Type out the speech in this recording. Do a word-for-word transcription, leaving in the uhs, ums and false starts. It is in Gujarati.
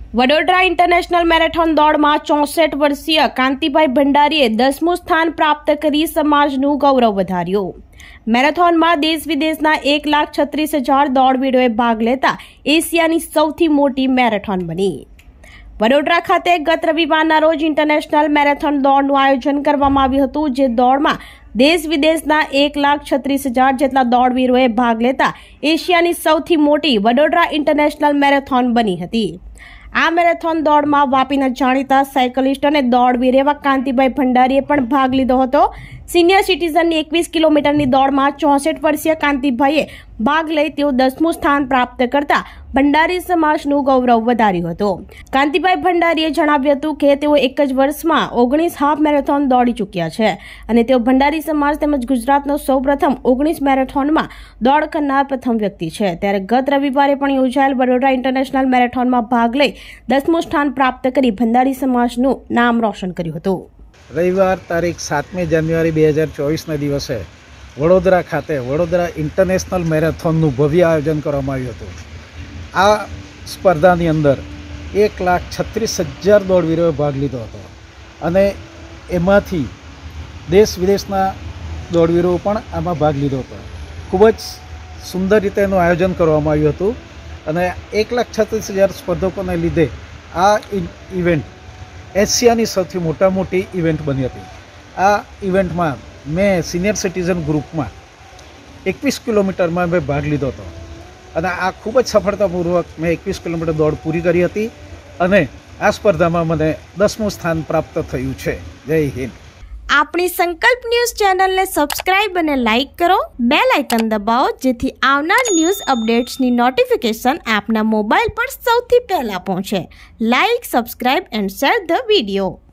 વડોદરા ઇન્ટરનેશનલ મેરેથોન દોડમાં ચોસઠ વર્ષીય કાંતિભાઈ ભંડારીએ દસમું સ્થાન પ્રાપ્ત કરી સમાજનું ગૌરવ વધાર્યું। મેરેથોનમાં દેશ વિદેશના એક લાખ છત્રીસ હજાર દોડવીરોએ ભાગ લેતા એશિયાની સૌથી મોટી મેરેથોન બની। વડોદરા ખાતે ગત રવિવારના રોજ ઇન્ટરનેશનલ મેરેથોન દોડનું આયોજન કરવામાં આવ્યું હતું, જે દોડમાં દેશ વિદેશના એક લાખ છત્રીસ હજાર જેટલા દોડવીરોએ ભાગ લેતા એશિયાની સૌથી મોટી વડોદરા ઇન્ટરનેશનલ મેરેથોન બની હતી। આ મેરેથોન દોડમાં વાપીના જાણીતા સાયકલિસ્ટ અને દોડવીર એવા કાંતિભાઈ ભંડારીએ પણ ભાગ લીધો હતો। સિનિયર સિટીઝનની એકવીસ કિલોમીટરની દોડમાં ચોસઠ વર્ષીય કાંતિભાઈએ ભાગ લઈ તેઓ દસમું સ્થાન પ્રાપ્ત કરતા ભંડારી સમાજનું ગૌરવ વધાર્યું હતું। કાંતિભાઈ ભંડારીએ જણાવ્યું હતું કે તેઓ એક જ વર્ષમાં ઓગણીસ હાફ મેરેથોન દોડી ચૂક્યા છે અને તેઓ ભંડારી સમાજ તેમજ ગુજરાતનો સૌપ્રથમ ઓગણીસ મેરેથોનમાં દોડ કરનાર પ્રથમ વ્યક્તિ છે। ત્યારે ગત રવિવારે પણ યોજાયેલ વડોદરા ઇન્ટરનેશનલ મેરેથોનમાં ભાગ લઈ દસમું સ્થાન પ્રાપ્ત કરી ભંડારી સમાજનું નામ રોશન કર્યું હતું। રવિવાર તારીખ સાતમી જાન્યુઆરી બે હજાર ચોવીસના દિવસે વડોદરા ખાતે વડોદરા ઇન્ટરનેશનલ મેરેથોનનું ભવ્ય આયોજન કરવામાં આવ્યું હતું। આ સ્પર્ધાની અંદર એક લાખ છત્રીસ હજાર દોડવીરોએ ભાગ લીધો હતો અને એમાંથી દેશ વિદેશના દોડવીરો પણ આમાં ભાગ લીધો હતો। ખૂબ જ સુંદર રીતે એનું આયોજન કરવામાં આવ્યું હતું અને એક લાખ છત્રીસ હજાર સ્પર્ધકોને લીધે આ ઇવેન્ટ એશિયાની સૌથી મોટા મોટી ઇવેન્ટ બની હતી। આ ઇવેન્ટમાં મેં સિનિયર સિટીઝન ગ્રુપમાં એકવીસ કિલોમીટરમાં મેં ભાગ લીધો હતો અને આ ખૂબ જ સફળતાપૂર્વક મેં એકવીસ કિલોમીટર દોડ પૂરી કરી હતી અને આ સ્પર્ધામાં મને દસમું સ્થાન પ્રાપ્ત થયું છે। જય હિન્દ। આપણી સંકલ્પ ન્યૂઝ ચેનલને સબસ્ક્રાઇબ અને લાઇક કરો, બેલ આઇકન દબાવો જેથી આવનાર ન્યૂઝ અપડેટ્સની નોટિફિકેશન આપના મોબાઈલ પર સૌથી પહેલા પહોંચે। Like, subscribe and share the video.